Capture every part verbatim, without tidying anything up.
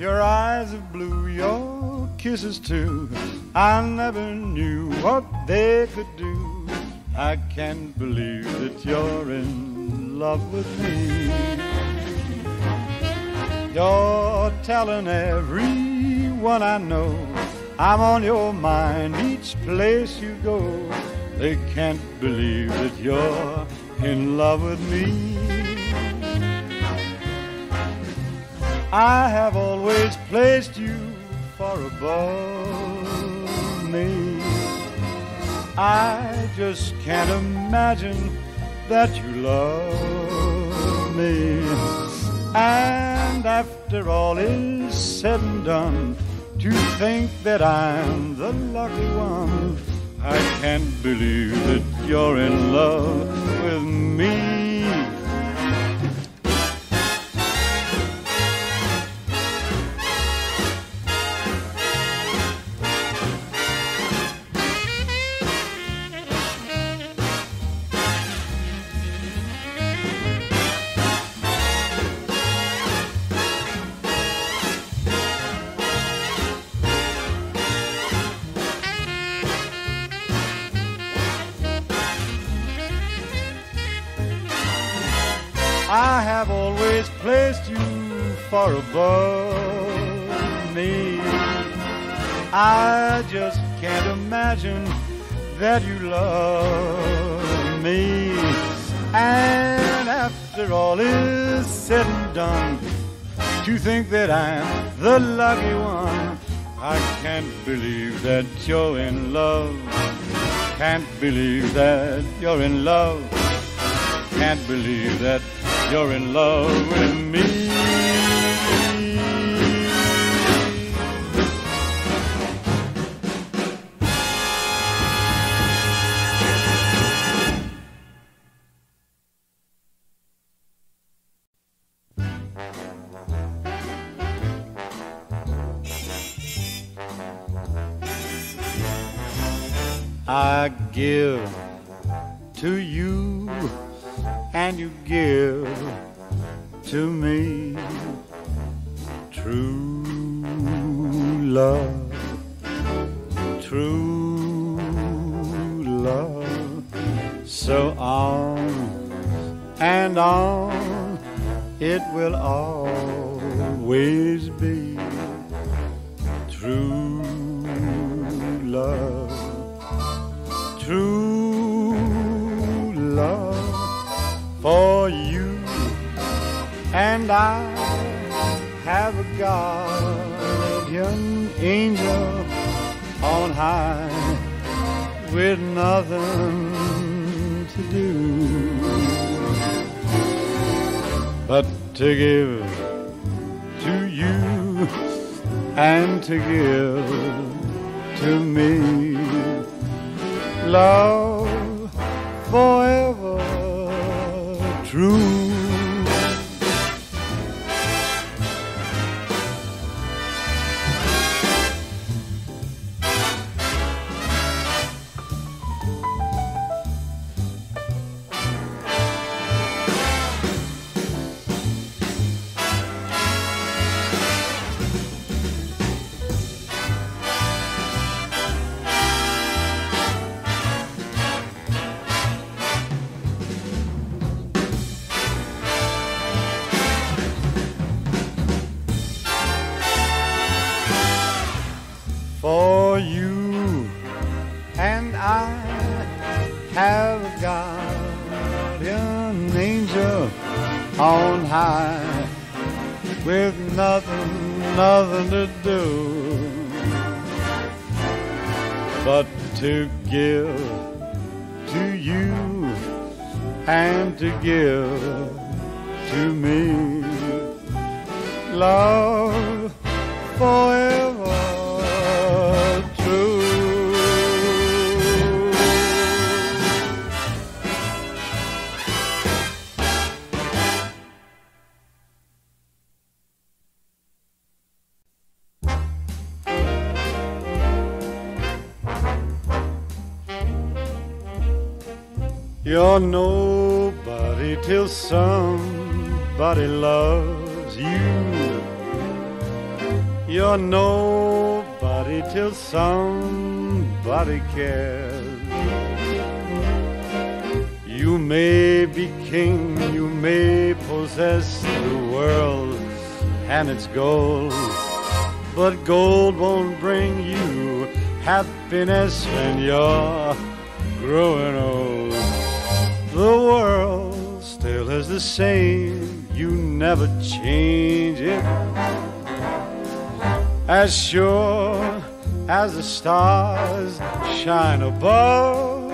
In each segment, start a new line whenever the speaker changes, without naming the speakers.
Your eyes of blue, your kisses too, I never knew what they could do. I can't believe that you're in love with me. You're telling everyone I know I'm on your mind each place you go. They can't believe that you're in love with me. I have always placed you far above me. I just can't imagine that you love me. And after all is said and done, to think that I'm the lucky one, I can't believe that you're in love with me. I have always placed you far above me. I just can't imagine that you love me. And after all is said and done, to think that I'm the lucky one, I can't believe that you're in love. Can't believe that you're in love. Can't believe that you're in love with me. I give to you and you give to me true love, true love. So on and on it will always be true love, true love. For you and I have a guardian angel on high with nothing to do but to give to you and to give to me love forever true. For you and I have a guardian angel on high with nothing, nothing to do but to give to you and to give to me love forever. You're nobody till somebody loves you. You're nobody till somebody cares. You may be king, you may possess the world and its gold, but gold won't bring you happiness when you're growing old. The world still is the same, you never change it. As sure as the stars shine above,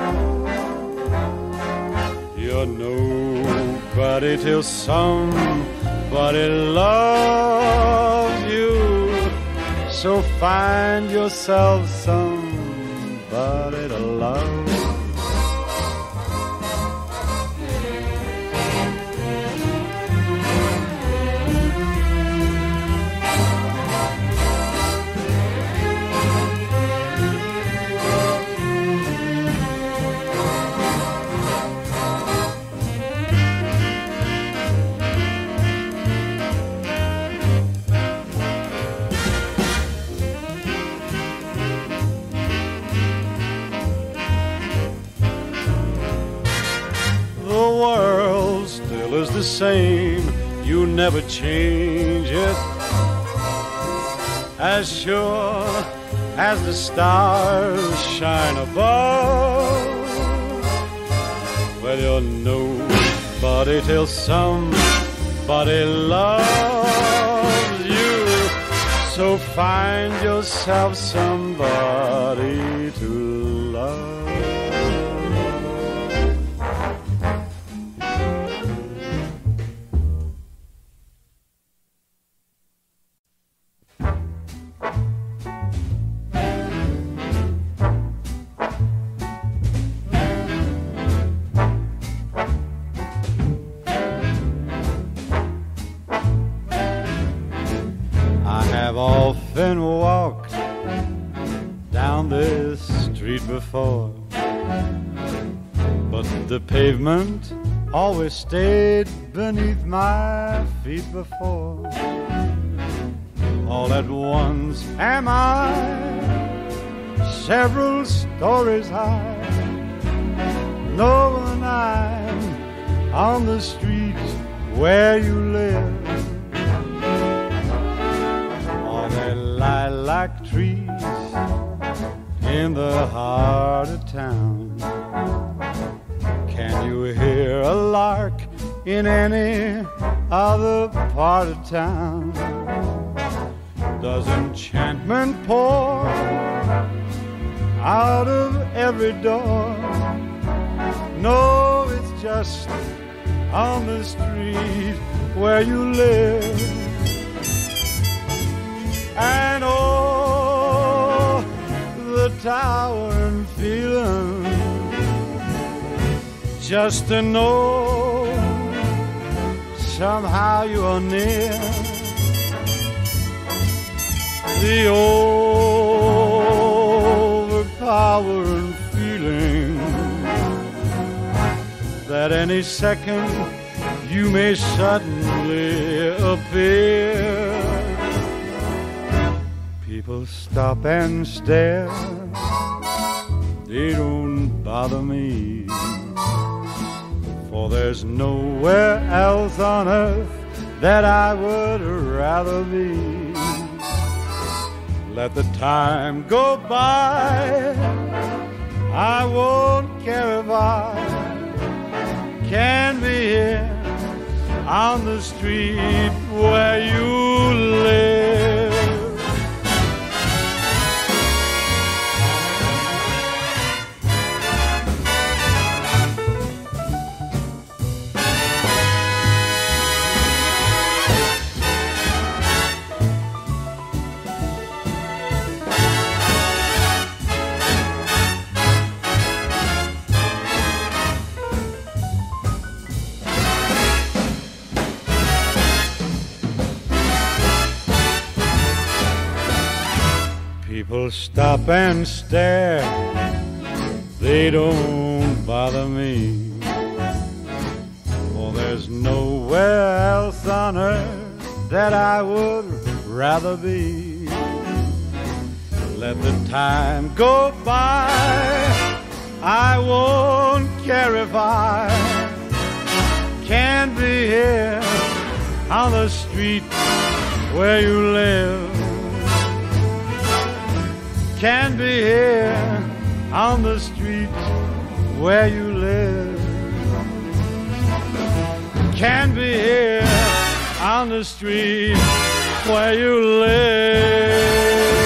you're nobody till somebody loves you. So find yourself somebody to love. Is the same, you never change it. As sure as the stars shine above, well, you're nobody till somebody loves you. So find yourself somebody to love. Often walked down this street before, but the pavement always stayed beneath my feet before. All at once am I several stories high, knowing I'm on the street where you live. Lilac trees in the heart of town. Can you hear a lark in any other part of town? Does enchantment pour out of every door? No, it's just on the street where you live. And oh, the towering feeling, just to know somehow you're near. The overpowering feeling that any second you may suddenly appear. People stop and stare, they don't bother me, for there's nowhere else on earth that I would rather be. Let the time go by, I won't care if I can be here on the street where you live. People stop and stare, they don't bother me, for there's nowhere else on earth that I would rather be. let the time go by. I won't care if I can't be here on the street where you live. Can't be here on the street where you live. Can't be here on the street where you live.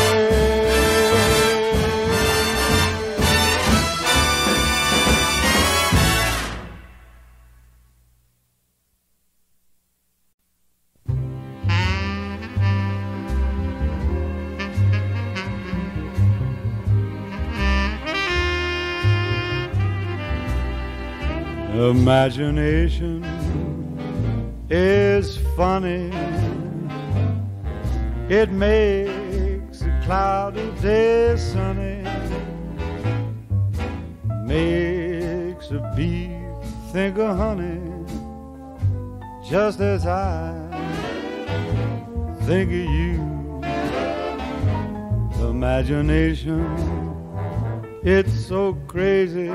Imagination is funny. It makes a cloudy day sunny, makes a bee think of honey, just as I think of you. Imagination, it's so crazy.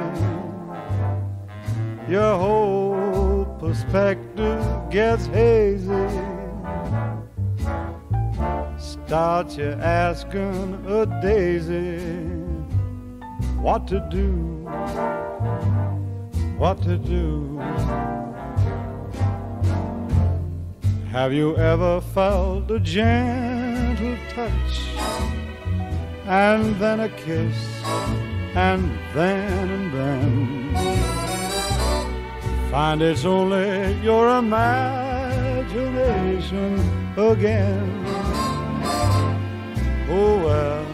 Your whole perspective gets hazy. Start you asking a daisy what to do, what to do. Have you ever felt a gentle touch, and then a kiss, and then and then find it's only your imagination again? Oh well,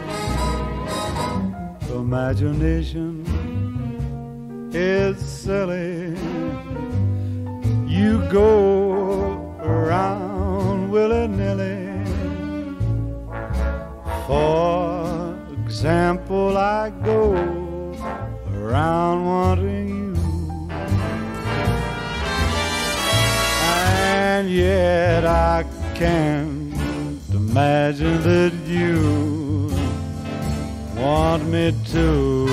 imagination is silly. You go around willy-nilly. For example, I go around wanting you, and yet I can't imagine that you want me to.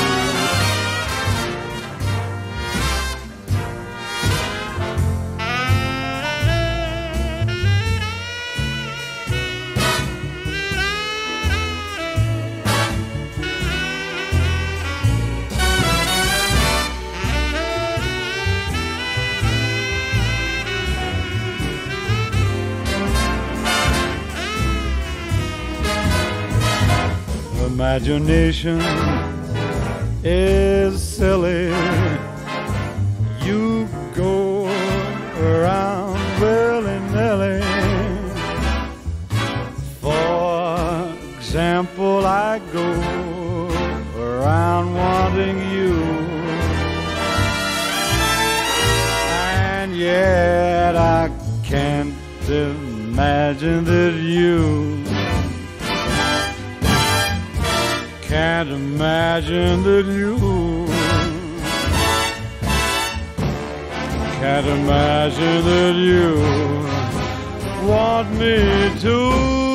Imagination is silly. You go around willy-nilly. For example, I go around wanting you, and yet I can't imagine that you can't imagine that you can't imagine that you want me to.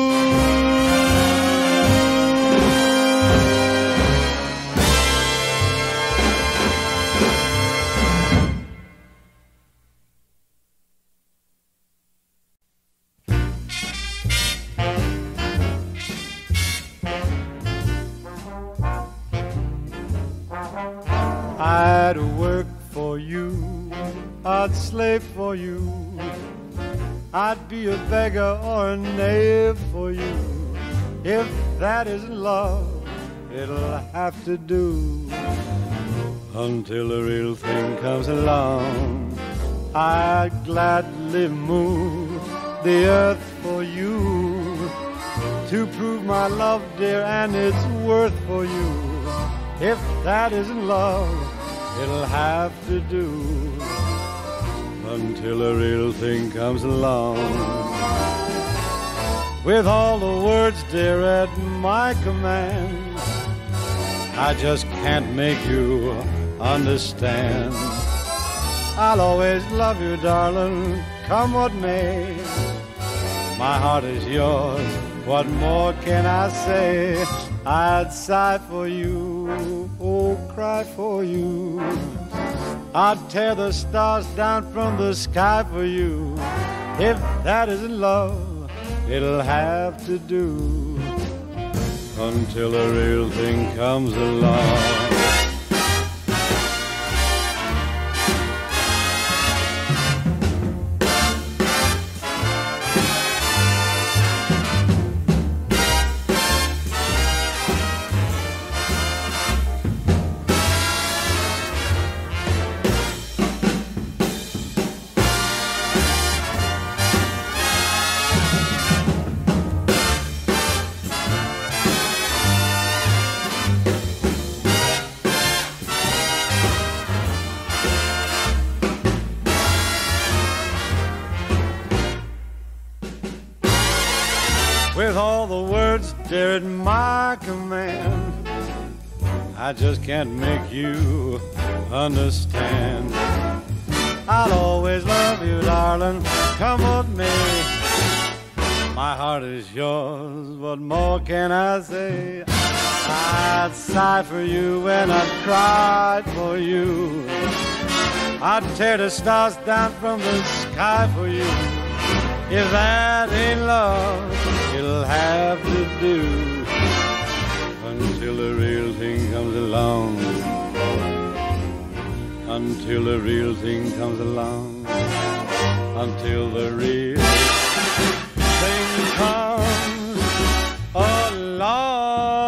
I'd work for you, I'd slave for you, I'd be a beggar or a knave for you. If that isn't love, it'll have to do until the real thing comes along. I'd gladly move the earth for you to prove my love, dear, and its worth for you. If that isn't love, it'll have to do until the real thing comes along. With all the words, dear, at my command, I just can't make you understand. I'll always love you, darling, come what may. My heart is yours, What more can I say? I'd sigh for you, oh, cry for you. I'd tear the stars down from the sky for you. If that isn't love, it'll have to do until the real thing comes along. With all the words there at my command, I just can't make you understand. I'll always love you, darling, come with me. My heart is yours, what more can I say? I'd sigh for you and I'd cry for you. I'd tear the stars down from the sky for you. If that ain't love, it'll have to do until the real thing comes along. Until the real thing comes along. Until the real thing comes along.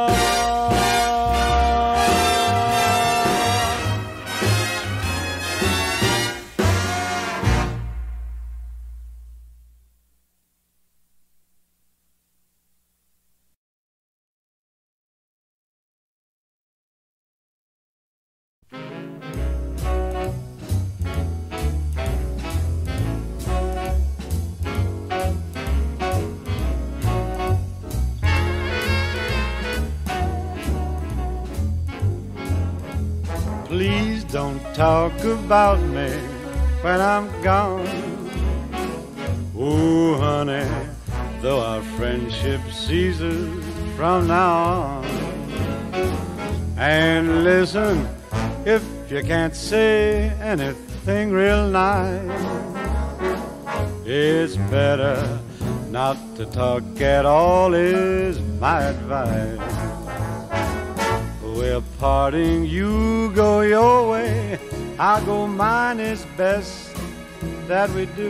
Please don't talk about me when I'm gone. Oh, honey, though our friendship ceases from now on. And listen, if you can't say anything real nice, it's better not to talk at all is my advice. We're parting, you go your way, I go mine, it's best that we do.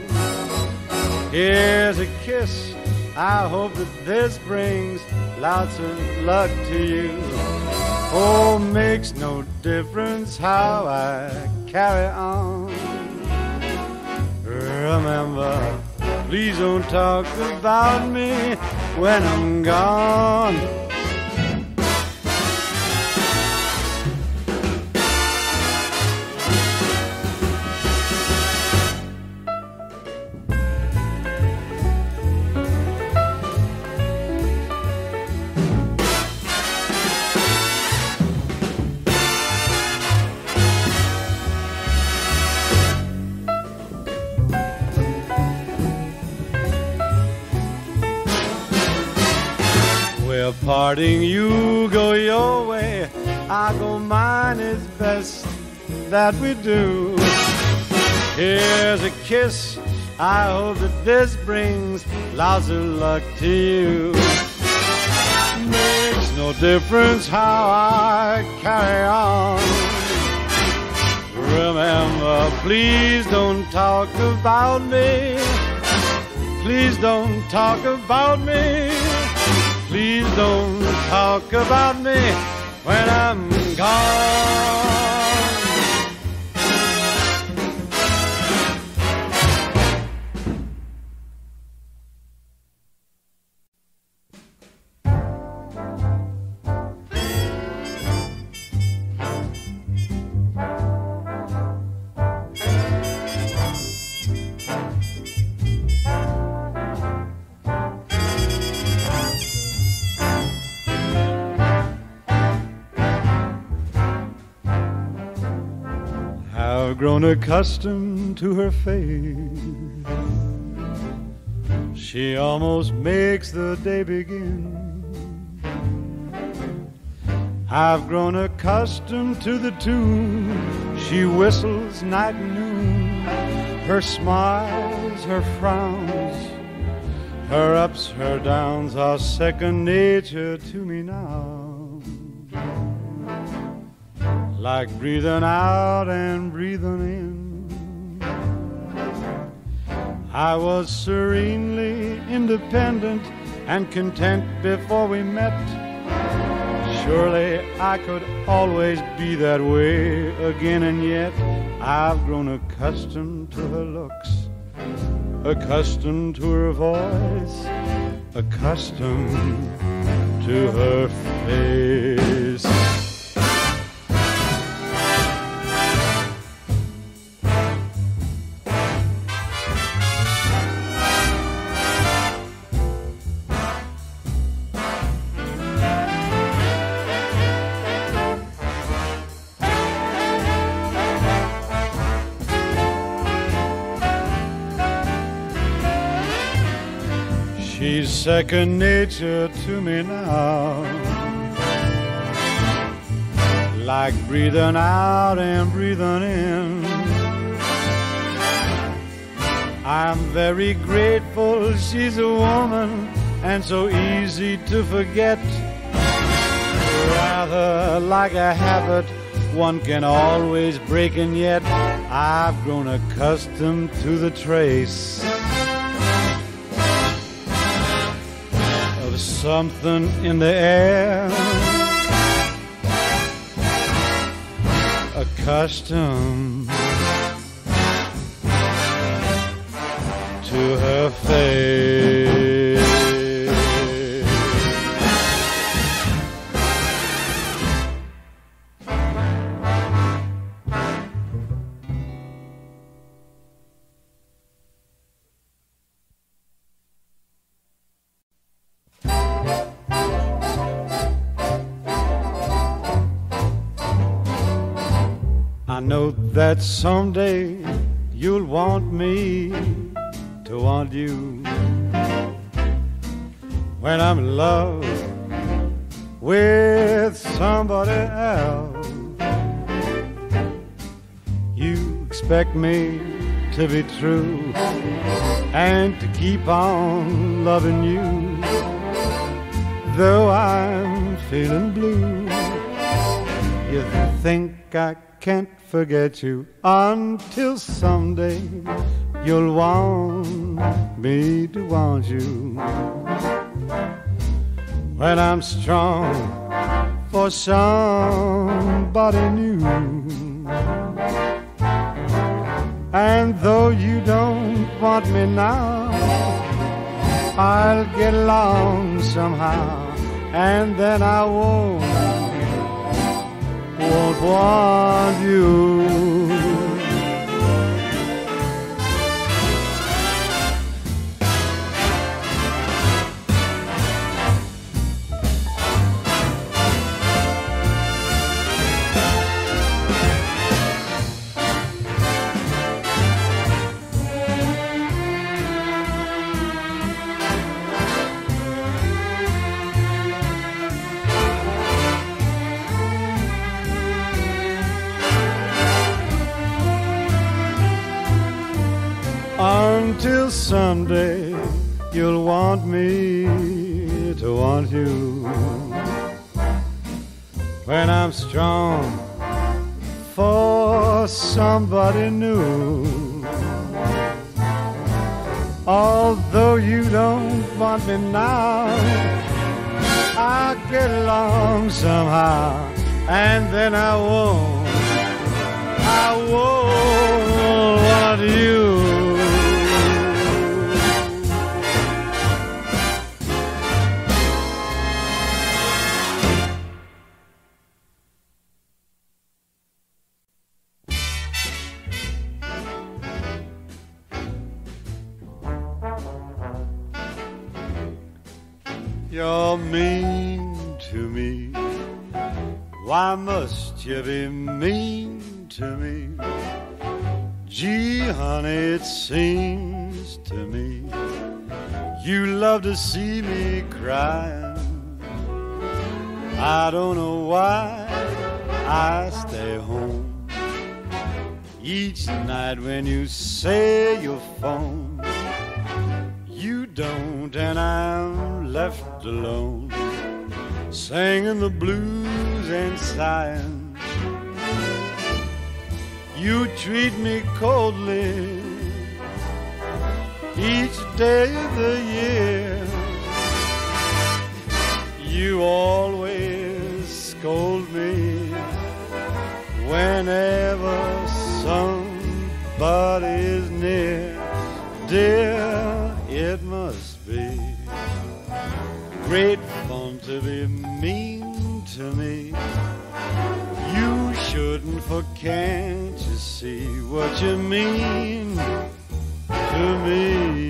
Here's a kiss, I hope that this brings lots of luck to you. Oh, makes no difference how I carry on. Remember, please don't talk about me when I'm gone. We're parting, you go your way, I go mine, it's best that we do. Here's a kiss, I hope that this brings lots of luck to you. Makes no difference how I carry on. Remember, please don't talk about me. Please don't talk about me. Please don't talk about me when I'm gone. I've grown accustomed to her face. She almost makes the day begin. I've grown accustomed to the tune she whistles night and noon. Her smiles, her frowns, her ups, her downs are second nature to me now. Like breathing out and breathing in. I was serenely independent and content before we met. Surely I could always be that way again, and yet I've grown accustomed to her looks, accustomed to her voice, accustomed to her face. She's second nature to me now. Like breathing out and breathing in. I'm very grateful she's a woman and so easy to forget. Rather like a habit one can always break, and yet I've grown accustomed to the trace of something in the air, accustomed to her face. I know that someday you'll want me to want you. When I'm in love with somebody else, you expect me to be true and to keep on loving you. Though I'm feeling blue, you think I can't forget you until someday you'll want me to want you. When I'm strong for somebody new, and though you don't want me now, I'll get along somehow, and then I won't won't want you. Until someday you'll want me to want you. When I'm strong for somebody new, although you don't want me now, I'll get along somehow, and then I won't, I won't want you. You're mean to me. Why must you be mean to me? Gee, honey, it seems to me You love to see me crying. I don't know why I stay home each night when you say you'll phone. You don't, and I'm left alone, singing the blues and sighing. You treat me coldly each day of the year. You always scold me whenever somebody's near. Dear, it must be great fun to be mean to me. You shouldn't, for can't you see what you mean to me?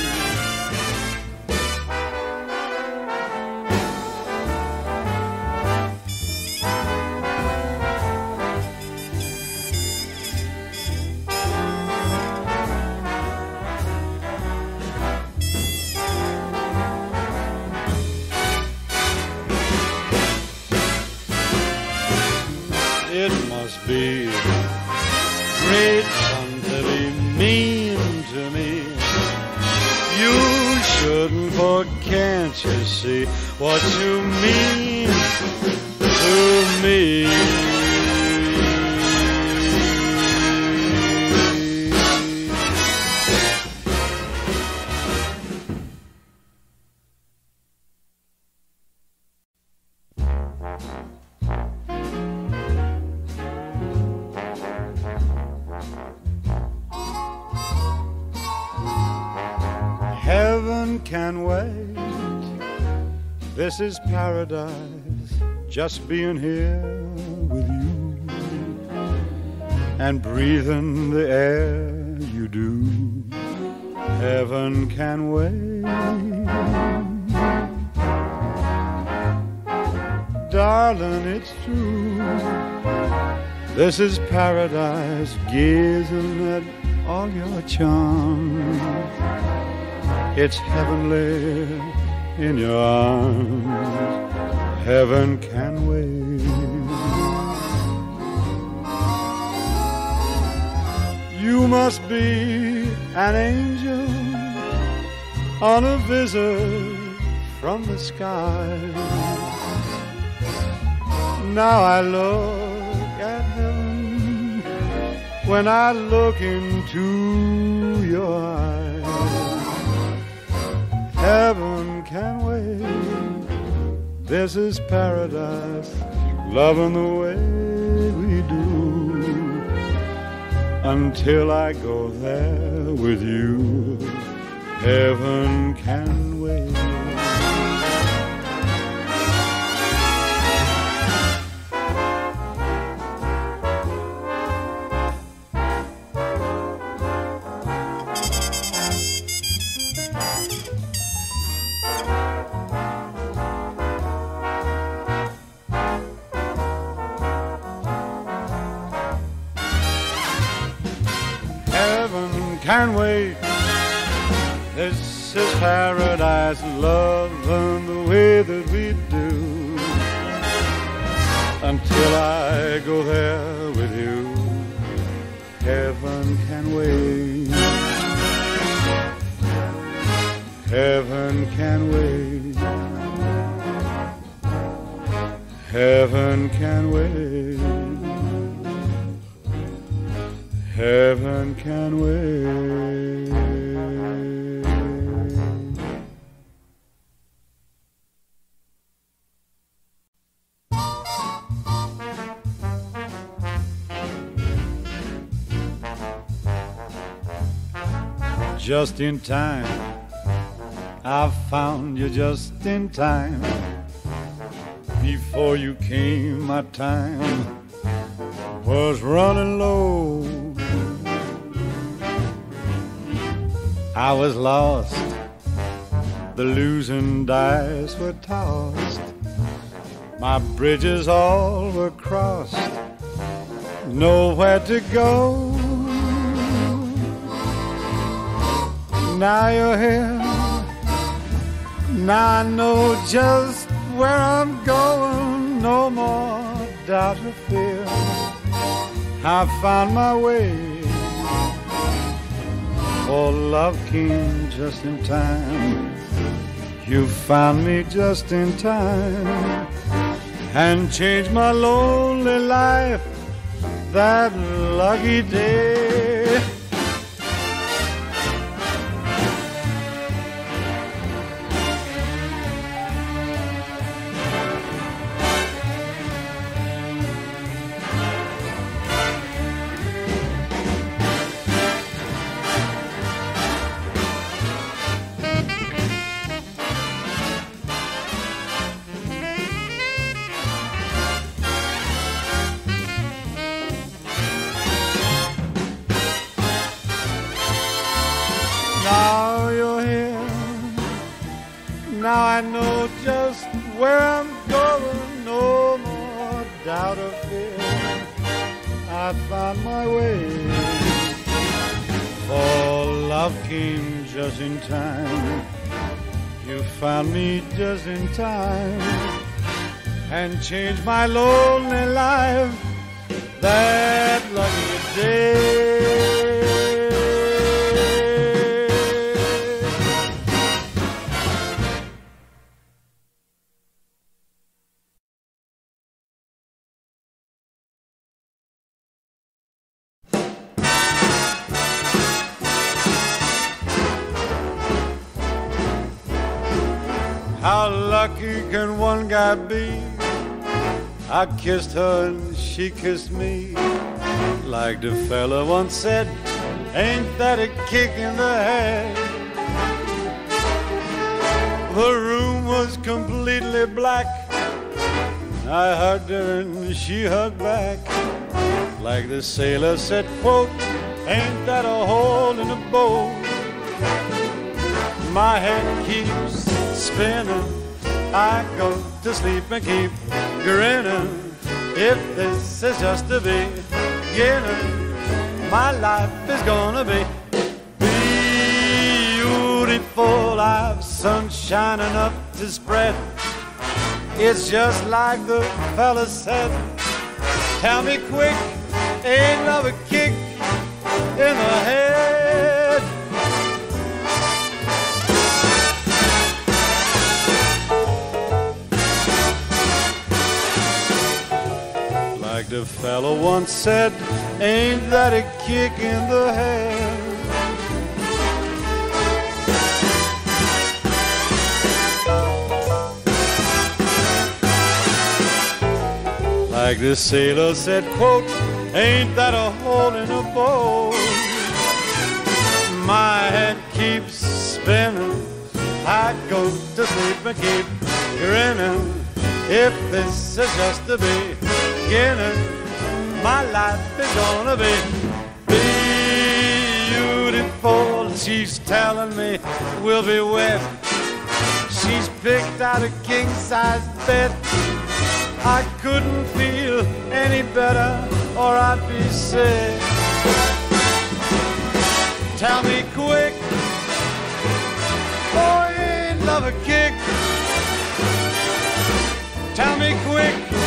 It must be great fun to be mean to me. You shouldn't, for can't you see what you mean to me? Heaven can wait. This is paradise, just being here with you and breathing the air you do. Heaven can wait. Darling, it's true. This is paradise, gazing at all your charms. It's heavenly in your arms. Heaven can wait. You must be an angel on a visit from the sky. Now I look at heaven when I look into your eyes. Heaven can wait. This is paradise, loving the way we do. Until I go there with you, heaven can wait. Can wait. This is paradise, loving the way that we do. Until I go there with you, heaven can wait. Heaven can wait. Heaven can wait. Heaven can wait. Just in time, I found you just in time. Before you came, my time was running low. I was lost, the losing dice were tossed. My bridges all were crossed, nowhere to go. Now you're here Now I know just where I'm going, no more doubt or fear. I found my way, for love came just in time. You found me just in time and changed my lonely life that lucky day. Now you're here, now I know just where I'm going, no more doubt or fear. I found my way, for love came just in time. You found me just in time and changed my lonely life that lucky day. How lucky can one guy be? I kissed her and she kissed me. Like the fella once said, ain't that a kick in the head? The room was completely black. I hugged her and she hugged back. Like the sailor said, quote, ain't that a hole in the boat? My head keeps spinning, I go to sleep and keep grinning. If this is just the beginning, my life is gonna be beautiful. I've sunshine enough to spread. It's just like the fella said. Tell me quick, ain't love a kick in the head? Like the fellow once said, ain't that a kick in the head? Like the sailor said, quote, ain't that a hole in a boat? My head keeps spinning, I go to sleep and keep grinning. If this is just the beginning, my life is gonna be beautiful. She's telling me we'll be wet. She's picked out a king-size bed. I couldn't feel any better or I'd be sick. Tell me quick, oh, ain't love a kick? Tell me quick,